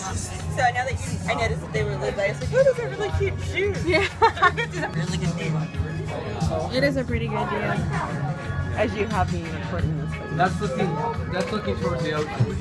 So now that I noticed that they were lit, I was like, oh, those are really cute shoes. Yeah. It's a really good deal. It is a pretty good deal. As you have me recording this. That's looking towards the ocean.